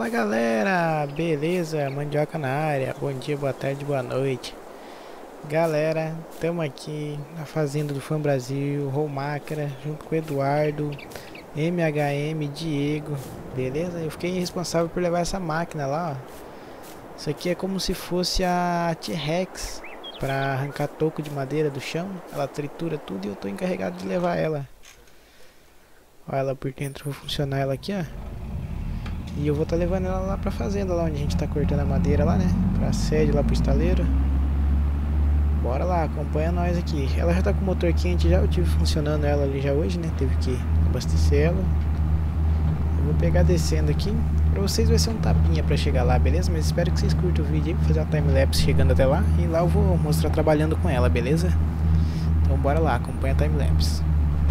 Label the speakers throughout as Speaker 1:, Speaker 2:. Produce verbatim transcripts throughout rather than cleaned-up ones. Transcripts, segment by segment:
Speaker 1: Fala galera, beleza? Mandioca na área, bom dia, boa tarde, boa noite. Galera, estamos aqui na fazenda do Fã Brasil, Romácara, junto com o Eduardo, M H M, Diego, beleza? Eu fiquei responsável por levar essa máquina lá, ó. Isso aqui é como se fosse a T-Rex, para arrancar toco de madeira do chão. Ela tritura tudo e eu tô encarregado de levar ela. Olha ela por dentro, vou funcionar ela aqui, ó. E eu vou estar tá levando ela lá pra fazenda, lá onde a gente tá cortando a madeira lá, né? Pra sede, lá pro estaleiro. Bora lá, acompanha nós aqui. Ela já tá com o motor quente já, eu tive funcionando ela ali já hoje, né? Teve que abastecer ela. Eu vou pegar descendo aqui. Pra vocês vai ser um tapinha pra chegar lá, beleza? Mas espero que vocês curtam o vídeo aí, vou fazer uma timelapse chegando até lá. E lá eu vou mostrar trabalhando com ela, beleza? Então bora lá, acompanha a timelapse.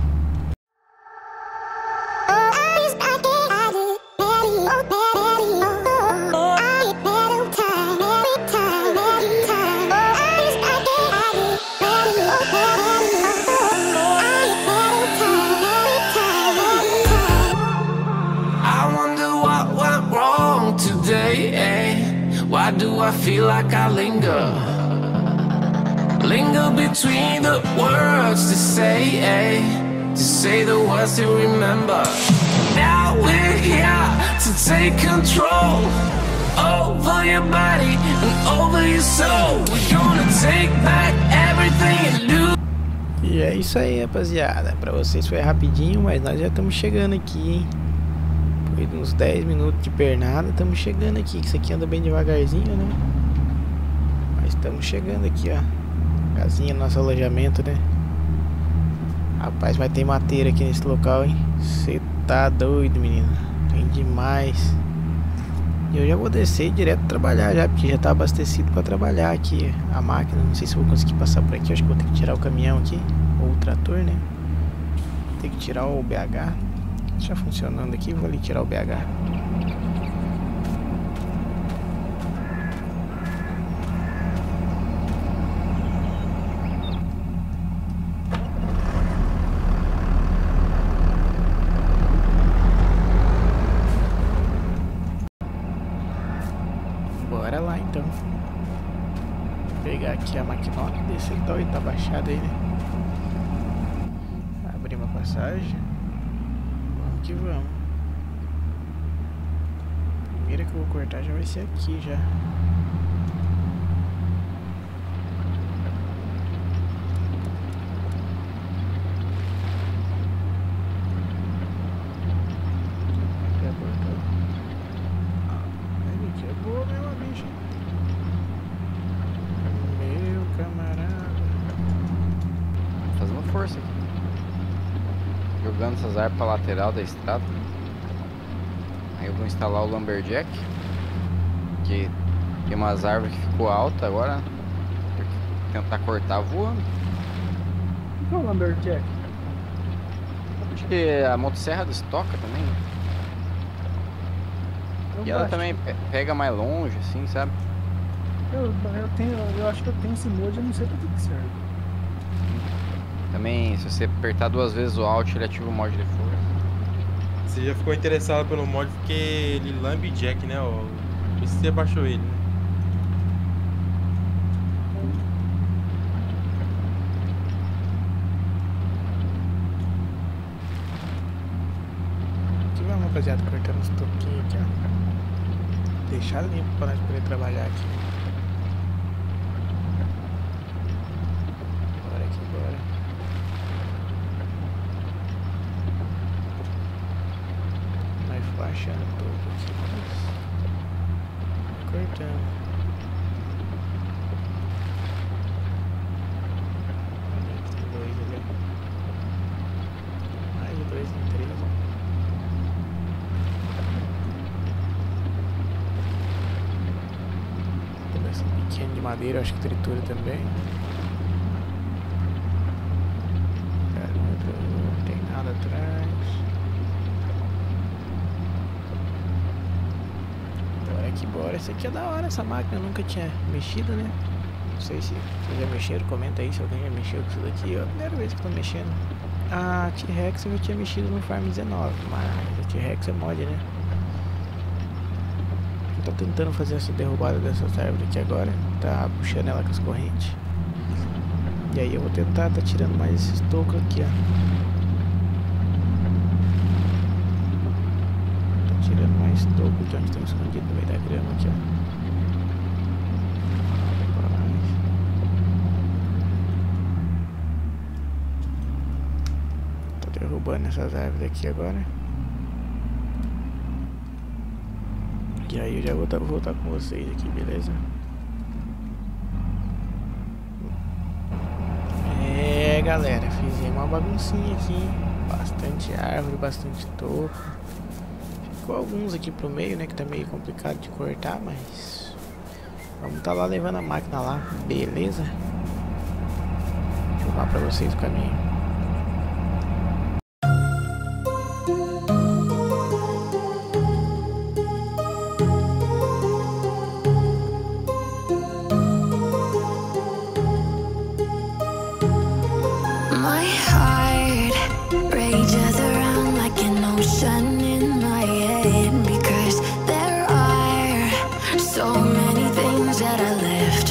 Speaker 2: Why do I feel like I linger? Linger between the words to say, eh? To say the words to remember. Now we're here to take control over your body and over your soul. We're gonna take back everything and lose.
Speaker 1: E é isso aí, rapaziada. Pra vocês foi rapidinho, mas nós já estamos chegando aqui, hein? Foi de uns dez minutos de pernada, estamos chegando aqui. Isso aqui anda bem devagarzinho, né? Mas estamos chegando aqui, ó. Casinha, nosso alojamento, né? Rapaz, vai ter mateira aqui nesse local, hein? Você tá doido, menino. Tem demais. E eu já vou descer direto trabalhar já, porque já tá abastecido para trabalhar aqui a máquina. Não sei se eu vou conseguir passar por aqui. Acho que vou ter que tirar o caminhão aqui, ou o trator, né? Tem que tirar o B H. Já funcionando aqui, vou ali tirar o B H. Bora lá então. Vou pegar aqui a maquinota, descer então e tá baixado aí, né? Abrir uma passagem. Que vamos. Primeira que eu vou cortar já vai ser aqui já. Já cortou. Ah, ele quebrou meu bicho. Meu camarada.
Speaker 3: Fazendo força aqui. Jogando essas árvores para lateral da estrada. Aí eu vou instalar o Lumberjack, que tem umas árvores que ficou alta agora. Vou tentar cortar voando.
Speaker 4: O que é o Lumberjack?
Speaker 3: Acho que a motosserra destoca também.
Speaker 4: Eu
Speaker 3: E ela
Speaker 4: acho.
Speaker 3: também pe- pega mais longe, assim, sabe?
Speaker 4: Eu, eu, tenho, eu acho que eu tenho esse mod, eu não sei pra que que serve.
Speaker 3: Também, se você apertar duas vezes o Alt, ele ativa o mod de força.
Speaker 5: Você já ficou interessado pelo mod porque ele lambe Jack, né? Ó. Por isso você baixou ele, né?
Speaker 1: Aqui vamos, rapaziada, cortando os toquinhos aqui, ó. Deixar limpo para nós poder trabalhar aqui. Bora aqui, bora. Vai flashando todo aqui, mas... cortando. Olha, tem dois ali, ó. Mais de dois em três, ó. Pedaço pequeno de madeira, acho que tritura também. Caramba, não tem nada atrás. Bora que bora. Essa aqui é da hora, essa máquina. Eu nunca tinha mexido, né? Não sei se vocês já mexeram. Comenta aí se alguém já mexeu com isso daqui. É a primeira vez que eu tô mexendo. A T-Rex eu já tinha mexido no Farm dezenove, mas a T-Rex é mod, né? tá tentando fazer essa derrubada dessas árvores aqui agora. Tá puxando ela com as correntes. E aí eu vou tentar tá tirando mais esses tocos aqui, ó. Tá tirando mais toco de onde estão escondidos no meio da grama aqui, ó. Derrubando essas árvores aqui agora. E aí eu já vou tá, voltar com vocês aqui, beleza? É, galera, fizemos uma baguncinha aqui. Bastante árvore, bastante toco. Ficou alguns aqui pro meio, né? Que tá meio complicado de cortar, mas vamos tá lá levando a máquina lá, beleza? Vou filmar pra vocês o caminho.
Speaker 6: So many things that I left